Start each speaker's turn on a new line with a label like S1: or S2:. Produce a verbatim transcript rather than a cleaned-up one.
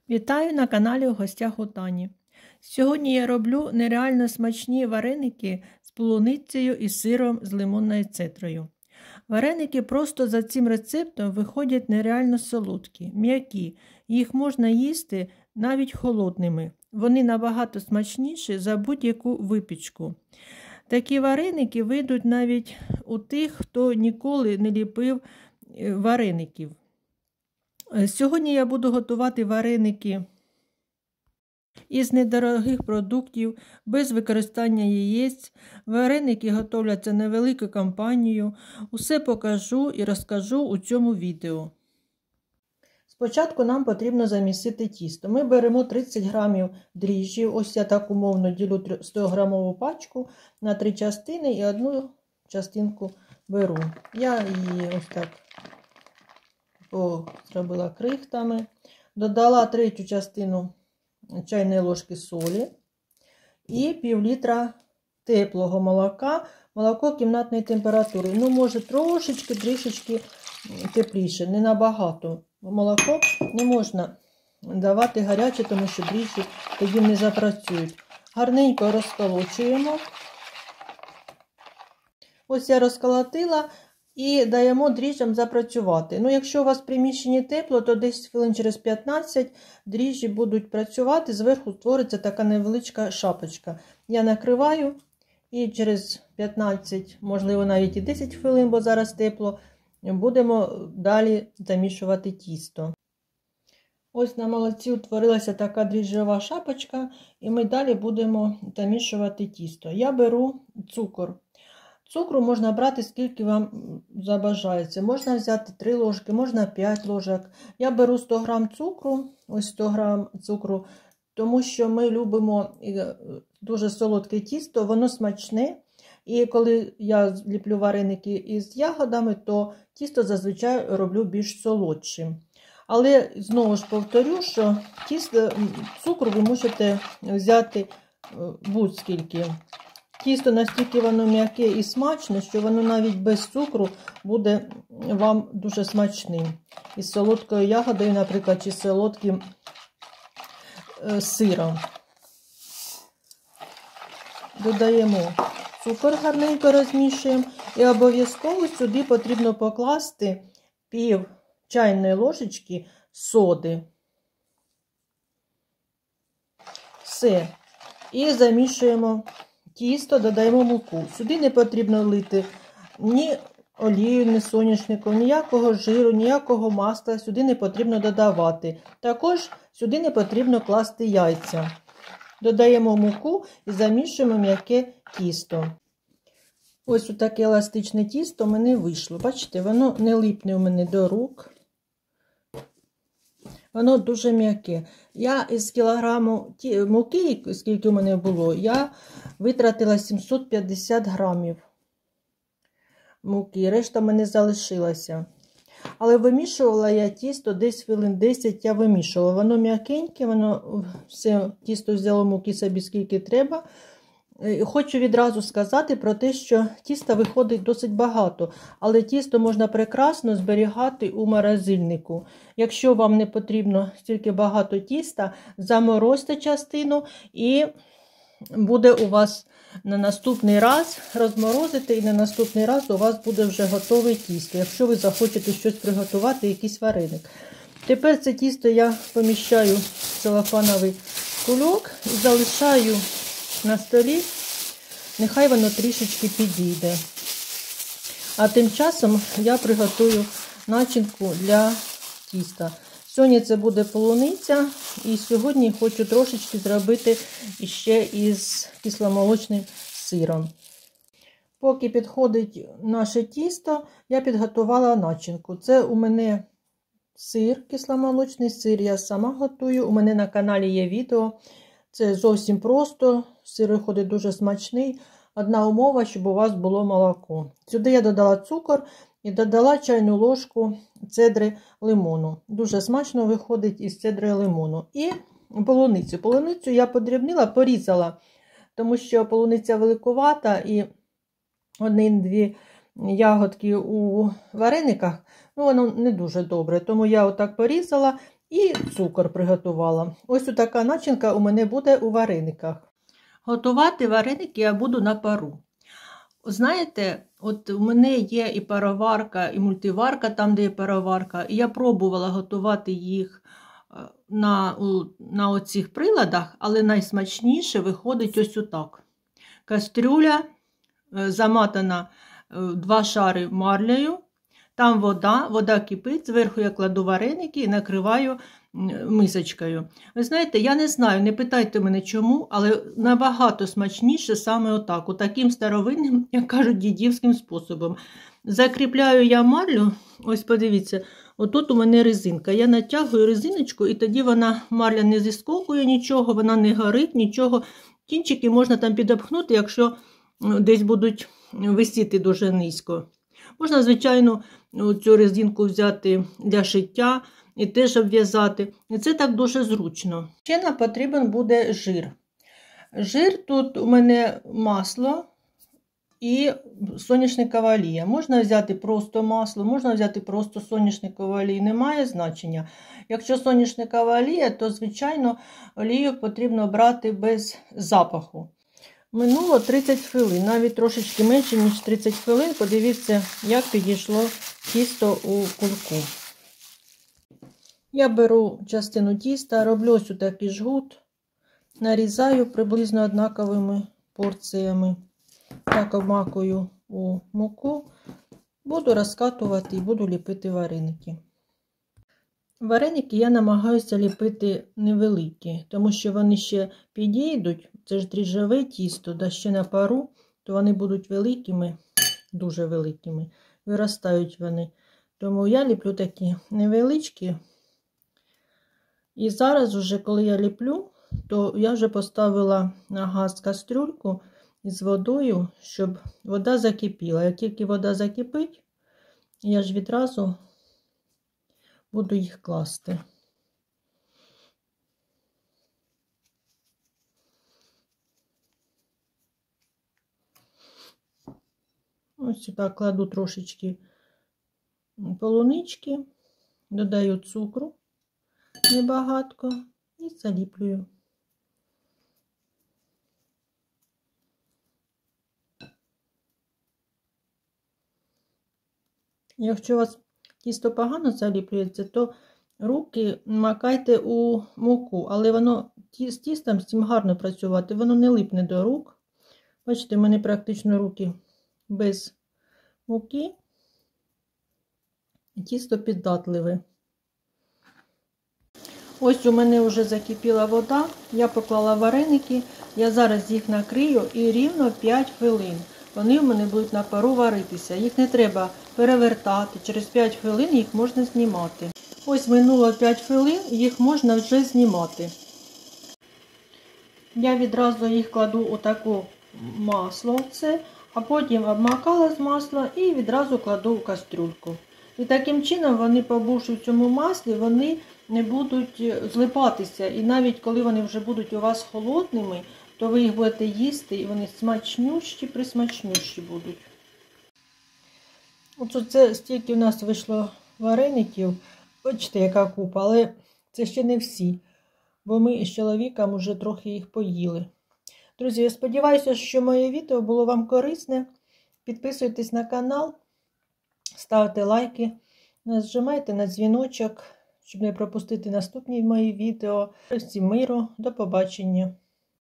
S1: Вітаю на каналі у гостях у Тані. Сьогодні я роблю нереально смачні вареники з полуницею і сиром з лимонною цедрою. Вареники просто за цим рецептом виходять нереально солодкі, м'які. Їх можна їсти навіть холодними. Вони набагато смачніші за будь-яку випічку. Такі вареники вийдуть навіть у тих, хто ніколи не ліпив вареників. Сьогодні я буду готувати вареники із недорогих продуктів, без використання яєць. Вареники готовляться невеликою компанією. Усе покажу і розкажу у цьому відео. Спочатку нам потрібно замісити тісто. Ми беремо тридцять грамів дріжджів. Ось я так умовно ділю сто грамову пачку на три частини і одну частинку беру. Я її ось так зробила крихтами. Додала третю частину чайної ложки солі і пів літра теплого молока. Молоко кімнатної температури. Ну, може, трошечки, трішечки тепліше, не набагато. Молоко не можна давати гаряче, тому що дріжджі тоді не запрацюють. Гарненько розколочуємо. Ось я розколотила. І даємо дріжджам запрацювати. Ну, якщо у вас в приміщенні тепло, то десь хвилин через п'ятнадцять дріжджі будуть працювати, зверху створиться така невеличка шапочка. Я накриваю і через п'ятнадцять, можливо навіть і десять хвилин, бо зараз тепло, будемо далі замішувати тісто. Ось на молоці утворилася така дріжджова шапочка, і ми далі будемо замішувати тісто. Я беру цукор. Цукру можна брати, скільки вам забажається. Можна взяти три ложки, можна п'ять ложок. Я беру сто грам цукру, ось сто грам цукру, тому що ми любимо дуже солодке тісто, воно смачне. І коли я ліплю вареники із ягодами, то тісто зазвичай роблю більш солодшим. Але знову ж повторю, що тісто, цукру ви можете взяти будь-скільки. Тісто настільки воно м'яке і смачне, що воно навіть без цукру буде вам дуже смачним. Із солодкою ягодою, наприклад, чи солодким е, сиром. Додаємо цукор, гарненько розмішуємо. І обов'язково сюди потрібно покласти пів чайної ложечки соди. Все. І замішуємо тісто, додаємо муку. Сюди не потрібно лити ні олію, ні соняшнику, ніякого жиру, ніякого масла сюди не потрібно додавати. Також сюди не потрібно класти яйця. Додаємо муку і замішуємо м'яке тісто. Ось таке еластичне тісто в мене вийшло. Бачите, воно не липне у мене до рук. Воно дуже м'яке. Я із кілограму муки, скільки у мене було, я витратила сімсот п'ятдесят грамів муки. Решта в мене залишилася. Але вимішувала я тісто десь хвилин десять я вимішувала. Воно м'якеньке, воно все тісто взяло муки собі скільки треба. Хочу відразу сказати про те, що тіста виходить досить багато, але тісто можна прекрасно зберігати у морозильнику. Якщо вам не потрібно стільки багато тіста, заморозьте частину і буде у вас на наступний раз розморозити, і на наступний раз у вас буде вже готове тісто, якщо ви захочете щось приготувати, якийсь вареник. Тепер це тісто я поміщаю в целофановий кульок і залишаю на столі, нехай воно трішечки підійде. А тим часом я приготую начинку для тіста. Сьогодні це буде полуниця, і сьогодні хочу трошечки зробити ще із кисломолочним сиром. Поки підходить наше тісто, я підготувала начинку. Це у мене сир, кисломолочний сир, я сама готую. У мене на каналі є відео. Це зовсім просто, сир виходить дуже смачний. Одна умова, щоб у вас було молоко. Сюди я додала цукор і додала чайну ложку цедри лимону. Дуже смачно виходить із цедри лимону. І полуницю. Полуницю я подрібнила, порізала, тому що полуниця великувата і одні-дві ягодки у варениках, ну воно не дуже добре. Тому я отак порізала І цукор приготувала. Ось така начинка у мене буде у варениках. Готувати вареники я буду на пару. Знаєте, от у мене є і пароварка, і мультиварка, там, де є пароварка. І я пробувала готувати їх на, на оцих приладах, але найсмачніше виходить ось отак. Кастрюля заматана два шари марлею, там вода, вода кипить, зверху я кладу вареники і накриваю мисочкою. Ви знаєте, я не знаю, не питайте мене чому, але набагато смачніше саме отак, отаким старовинним, як кажуть, дідівським способом. Закріпляю я марлю, ось подивіться, отут у мене резинка. Я натягую резиночку, і тоді вона, марля не зіскокує нічого, вона не горить, нічого. Кінчики можна там підопхнути, якщо десь будуть висіти дуже низько. Можна, звичайно, цю резинку взяти для шиття і теж обв'язати. І це так дуже зручно. Ще нам потрібен буде жир. Жир тут у мене масло і соняшникова олія. Можна взяти просто масло, можна взяти просто соняшникову олію, немає значення. Якщо соняшникова олія, то, звичайно, олію потрібно брати без запаху. Минуло тридцять хвилин, навіть трошечки менше, ніж тридцять хвилин. Подивіться, як підійшло тісто у кульку. Я беру частину тіста, роблю ось такий жгут, нарізаю приблизно однаковими порціями. Так обмакую у муку, буду розкатувати і буду ліпити вареники. Вареники я намагаюся ліпити невеликі, тому що вони ще підійдуть, це ж дріжджове тісто, да ще на пару, то вони будуть великими, дуже великими, виростають вони. Тому я ліплю такі невеличкі. І зараз уже, коли я ліплю, то я вже поставила на газ кастрюльку із водою, щоб вода закипіла. Як тільки вода закипить, я ж відразу буду їх класти. Ось сюди кладу трошечки полунички, додаю цукру небагатко і заліплюю. Якщо у вас тісто погано заліплюється, то руки макайте у муку, але воно з тістом з цим гарно працювати, воно не липне до рук. Бачите, в мене практично руки без муки, і тісто піддатливе. Ось у мене вже закипіла вода, я поклала вареники, я зараз їх накрию і рівно п'ять хвилин. Вони в мене будуть на пару варитися. Їх не треба перевертати. Через п'ять хвилин їх можна знімати. Ось минуло п'ять хвилин, їх можна вже знімати. Я відразу їх кладу у таке масло, це, а потім обмакала з масла і відразу кладу у кастрюльку. І таким чином вони, побувши в цьому маслі, вони не будуть злипатися. І навіть коли вони вже будуть у вас холодними, то ви їх будете їсти, і вони смачнющі, присмачнющі будуть. От це стільки у нас вийшло вареників. Бачите, яка купа, але це ще не всі, бо ми з чоловіком вже трохи їх поїли. Друзі, я сподіваюся, що моє відео було вам корисне. Підписуйтесь на канал, ставте лайки, нажимайте на дзвіночок, щоб не пропустити наступні мої відео. Всім миру, до побачення.